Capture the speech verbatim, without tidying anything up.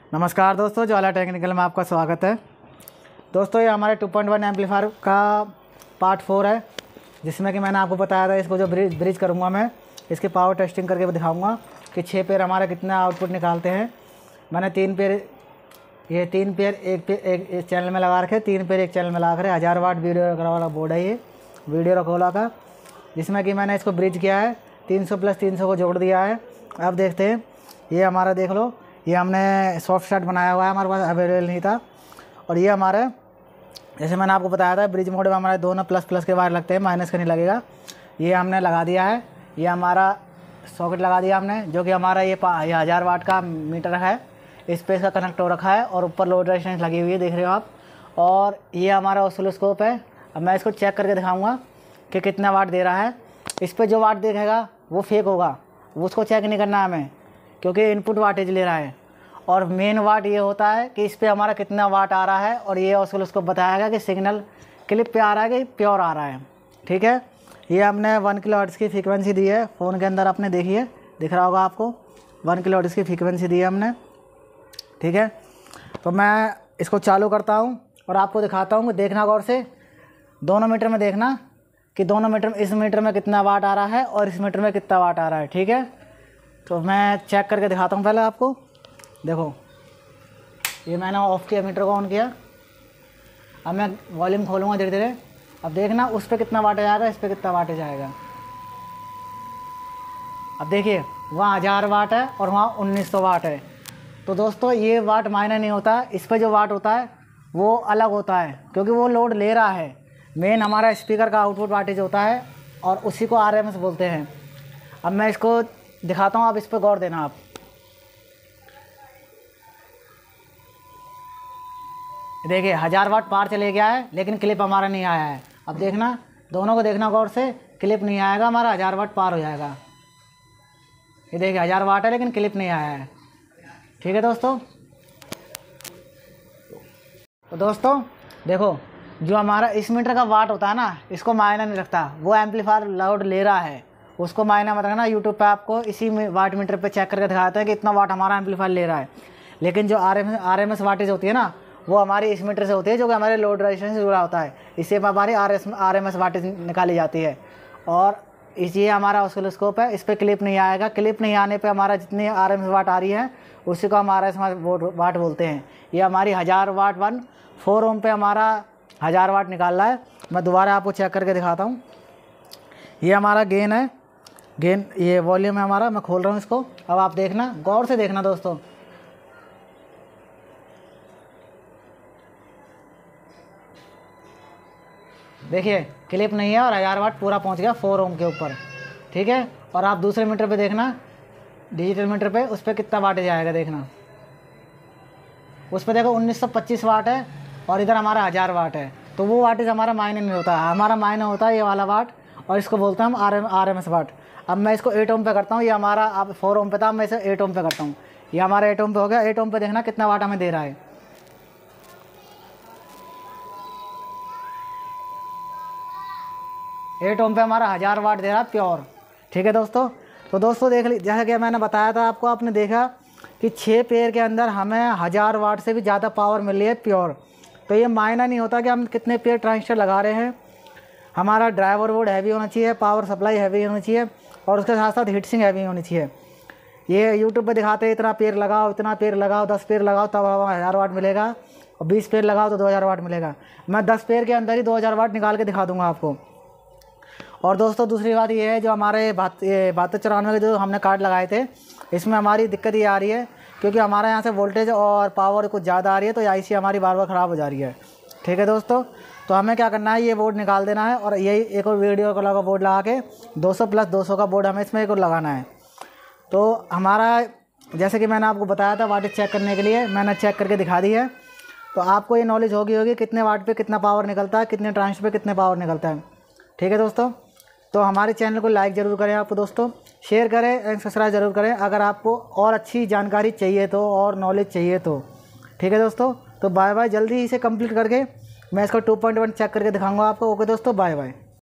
नमस्कार दोस्तों, ज्वाला टेक्निकल में आपका स्वागत है। दोस्तों ये हमारे टू पॉइंट वन एम्पलीफायर का पार्ट फोर है, जिसमें कि मैंने आपको बताया था इसको जो ब्रिज ब्रिज करूँगा मैं इसकी पावर टेस्टिंग करके दिखाऊंगा कि छः पेयर हमारा कितना आउटपुट निकालते हैं। मैंने तीन पेयर ये तीन पेयर एक पेयर एक, एक चैनल में लगा रखे, तीन पेयर एक चैनल में लगा रखे। हज़ार वाट वीडियो रखा वाला बोर्ड है ये वीडियो रखोला का, जिसमें कि मैंने इसको ब्रिज किया है, तीन सौ प्लस तीन सौ को जोड़ दिया है। अब देखते हैं, ये हमारा देख लो, ये हमने सॉफ्ट स्टार्ट बनाया हुआ है, हमारे पास अवेलेबल नहीं था। और ये हमारे जैसे मैंने आपको बताया था ब्रिज मोड में हमारे दोनों प्लस प्लस के वायर लगते हैं, माइनस का नहीं लगेगा। ये हमने लगा दिया है, ये हमारा सॉकेट लगा दिया हमने, जो कि हमारा ये ये हज़ार वाट का मीटर है, इस पे इसका कनेक्ट हो रखा है और ऊपर लोड रेजिस्टेंस लगी हुई है, देख रहे हो आप। और ये हमारा ऑसिलोस्कोप है। अब मैं इसको चेक करके दिखाऊंगा कि कितना वाट दे रहा है। इस पर जो वाट दिखेगा वो फेक होगा, उसको चेक नहीं करना हमें, क्योंकि इनपुट वाटेज ले रहा है। और मेन वाट ये होता है कि इस पे हमारा कितना वाट आ रहा है, और ये ऑसिलोस्कोप बताएगा कि सिग्नल क्लिप पे आ रहा है कि प्योर आ रहा है। ठीक है, ये हमने वन किलो हर्ट्ज़ की फ्रीक्वेंसी दी है फ़ोन के अंदर, आपने देखिए दिख रहा होगा आपको, वन किलो हर्ट्ज़ की फ्रीक्वेंसी दी है हमने। ठीक है, तो मैं इसको चालू करता हूँ और आपको दिखाता हूँ। देखना गौर से, दोनों मीटर में देखना कि दोनों मीटर में, इस मीटर में कितना वाट आ रहा है और इस मीटर में कितना वाट आ रहा है। ठीक है, तो मैं चेक करके दिखाता हूँ पहले आपको। देखो, ये मैंने ऑफ़ किया, मीटर को ऑन किया। अब मैं वॉल्यूम खोलूँगा धीरे धीरे। अब देखना उस पर कितना वाटेज आएगा, इस पर कितना वाटेज आएगा। अब देखिए, वहाँ हज़ार वाट है और वहाँ उन्नीस सौ वाट है। तो दोस्तों ये वाट मायने नहीं होता, इस पर जो वाट होता है वो अलग होता है, क्योंकि वो लोड ले रहा है। मेन हमारा स्पीकर का आउटपुट वाटेज होता है और उसी को आर एम एस बोलते हैं। अब मैं इसको दिखाता हूँ, आप इस पर गौर देना। आप देखिए हज़ार वाट पार चले गया है, लेकिन क्लिप हमारा नहीं आया है। अब देखना, दोनों को देखना गौर से, क्लिप नहीं आएगा, हमारा हज़ार वाट पार हो जाएगा। ये देखिए हज़ार वाट है लेकिन क्लिप नहीं आया है। ठीक है दोस्तों, तो दोस्तों देखो, जो हमारा इस मीटर का वाट होता है ना, इसको मायना नहीं रखता, वो एम्पलीफायर लोड ले रहा है, उसको मायना मत रखना। यूट्यूब पे आपको इसी में वाट मीटर पे चेक करके दिखाता है कि इतना वाट हमारा एम्पलीफायर ले रहा है। लेकिन जो R M R M S wattage होती है ना, वो हमारी इस मीटर से होती है, जो कि हमारे लोड रेजिस्टेंस से जुड़ा होता है। इससे हमारी R S R M S wattage निकाली जाती है। और इस ये हमारा ऑसिलोस्कोप है, इस पर क्लिप नहीं आएगा। क्लिप नहीं आने पे हमारा जितनी आर एम एस वाट आ रही है उसी को हम आर एस वाट बोलते हैं। ये हमारी हज़ार वाट वन फोर ओम पे हमारा हज़ार वाट निकाल रहा है। मैं दोबारा आपको चेक करके दिखाता हूँ। ये हमारा गेन है, गेन ये वॉल्यूम है हमारा। मैं खोल रहा हूँ इसको, अब आप देखना, गौर से देखना दोस्तों। देखिए क्लिप नहीं है और हज़ार वाट पूरा पहुंच गया फोर ओम के ऊपर। ठीक है, और आप दूसरे मीटर पे देखना, डिजिटल मीटर पे, उस पर कितना वाटेज आएगा देखना। उस पर देखो उन्नीस सौ पच्चीस वाट है और इधर हमारा हज़ार वाट है। तो वो वाटेज हमारा मायने नहीं होता, हमारा मायने होता है ये वाला वाट, और इसको बोलते हैं हम R M R M S watt. अब मैं इसको एट ओम पे करता हूँ, ये हमारा अब फोर ओम पे था, मैं इसे एट ओम पे करता हूँ। ये हमारा एट ओम पे हो गया। एट ओम पे देखना कितना वाट हमें दे रहा है। एट ओम पे हमारा हज़ार वाट दे रहा है प्योर। ठीक है दोस्तों, तो दोस्तों देख ली, जैसा कि मैंने बताया था आपको, आपने देखा कि छः पेयर के अंदर हमें हज़ार वाट से भी ज़्यादा पावर मिल रही है प्योर। तो ये मायना नहीं होता कि हम कितने पेयर ट्रांजिस्टर लगा रहे हैं। हमारा ड्राइवर बोर्ड हैवी होना चाहिए, पावर सप्लाई हैवी होनी चाहिए, और उसके साथ साथ हीट सिंक हैवी होनी चाहिए। ये यूट्यूब पे दिखाते हैं इतना पेयर लगाओ, इतना पेयर लगाओ, दस पेयर लगाओ तब हज़ार वाट मिलेगा, और बीस पेयर लगाओ तो दो हज़ार वाट मिलेगा। मैं दस पेयर के अंदर ही दो हज़ार वाट निकाल के दिखा दूँगा आपको। और दोस्तों दूसरी बात ये है, जो हमारे बात ये बहत्तर चौरानवे के जो हमने कार्ड लगाए थे, इसमें हमारी दिक्कत ये आ रही है क्योंकि हमारे यहाँ से वोल्टेज और पावर कुछ ज़्यादा आ रही है, तो आईसी हमारी बार बार ख़राब हो जा रही है। ठीक है दोस्तों, तो हमें क्या करना है, ये बोर्ड निकाल देना है और यही एक और वीडियो का लगा बोर्ड लगा के दो सौ प्लस दो सौ का बोर्ड हमें इसमें एक और लगाना है। तो हमारा जैसे कि मैंने आपको बताया था वाटेज चेक करने के लिए, मैंने चेक करके दिखा दी है। तो आपको ये नॉलेज होगी होगी कितने वाट पे कितना पावर निकलता है, कितने ट्रांस पे कितने पावर निकलता है। ठीक है दोस्तों, तो हमारे चैनल को लाइक ज़रूर करें, आपको दोस्तों शेयर करें एंड सब्सक्राइब ज़रूर करें अगर आपको और अच्छी जानकारी चाहिए तो, और नॉलेज चाहिए तो। ठीक है दोस्तों, तो बाय बाय। जल्दी इसे कंप्लीट करके मैं इसको टू पॉइंट वन चेक करके दिखाऊंगा आपको। ओके दोस्तों, बाय बाय।